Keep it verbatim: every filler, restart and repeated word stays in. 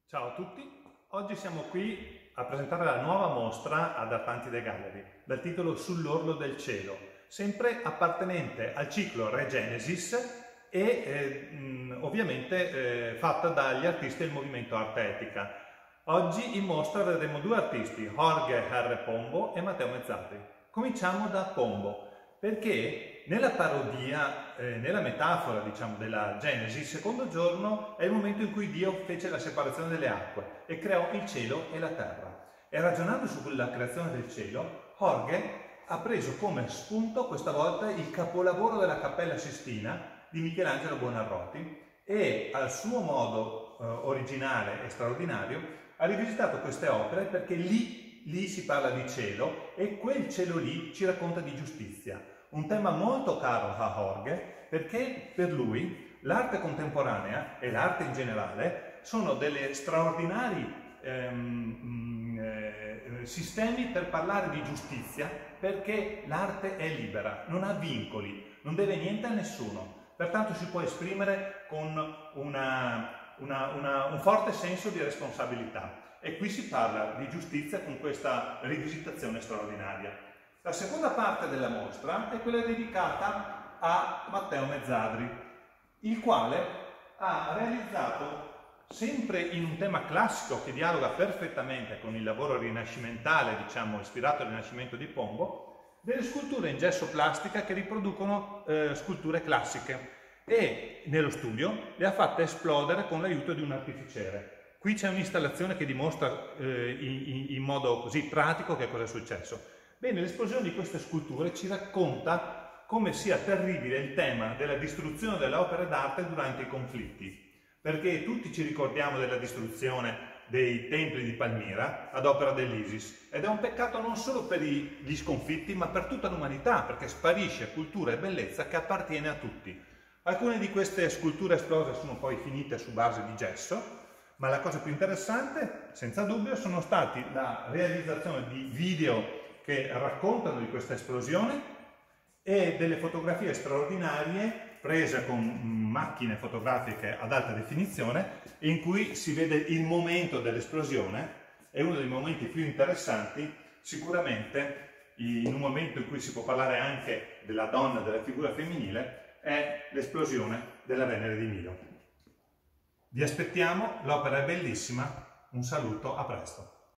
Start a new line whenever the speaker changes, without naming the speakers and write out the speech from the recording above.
Ciao a tutti, oggi siamo qui a presentare la nuova mostra ad Atlantide Gallery dal titolo Sull'orlo del cielo, sempre appartenente al ciclo Regenesis e eh, mh, ovviamente eh, fatta dagli artisti del movimento Arte Etica. Oggi in mostra vedremo due artisti, Jorge R. Pombo e Matteo Mezzadri. Cominciamo da Pombo, perché nella parodia, eh, nella metafora diciamo della Genesi, il secondo giorno è il momento in cui Dio fece la separazione delle acque e creò il cielo e la terra. E ragionando sulla creazione del cielo, Jorge ha preso come spunto questa volta il capolavoro della Cappella Sistina di Michelangelo Buonarroti e al suo modo eh, originale e straordinario ha rivisitato queste opere perché lì Lì si parla di cielo e quel cielo lì ci racconta di giustizia. Un tema molto caro a Jorge perché per lui l'arte contemporanea e l'arte in generale sono delle straordinari ehm, eh, sistemi per parlare di giustizia, perché l'arte è libera, non ha vincoli, non deve niente a nessuno, pertanto si può esprimere con una, una, una, un forte senso di responsabilità. E qui si parla di giustizia con questa rivisitazione straordinaria. La seconda parte della mostra è quella dedicata a Matteo Mezzadri, il quale ha realizzato, sempre in un tema classico che dialoga perfettamente con il lavoro rinascimentale, diciamo ispirato al Rinascimento di Pombo, delle sculture in gesso plastica che riproducono eh, sculture classiche e nello studio le ha fatte esplodere con l'aiuto di un artificiere. Qui c'è un'installazione che dimostra eh, in, in modo così pratico che cosa è successo. Bene, l'esplosione di queste sculture ci racconta come sia terribile il tema della distruzione delle opere d'arte durante i conflitti, perché tutti ci ricordiamo della distruzione dei templi di Palmira ad opera dell'ISIS, ed è un peccato non solo per gli sconfitti ma per tutta l'umanità, perché sparisce cultura e bellezza che appartiene a tutti. Alcune di queste sculture esplose sono poi finite su base di gesso, ma la cosa più interessante, senza dubbio, sono stati la realizzazione di video che raccontano di questa esplosione e delle fotografie straordinarie prese con macchine fotografiche ad alta definizione in cui si vede il momento dell'esplosione. È uno dei momenti più interessanti, sicuramente in un momento in cui si può parlare anche della donna, della figura femminile, è l'esplosione della Venere di Milo. Vi aspettiamo, l'opera è bellissima, un saluto, a presto.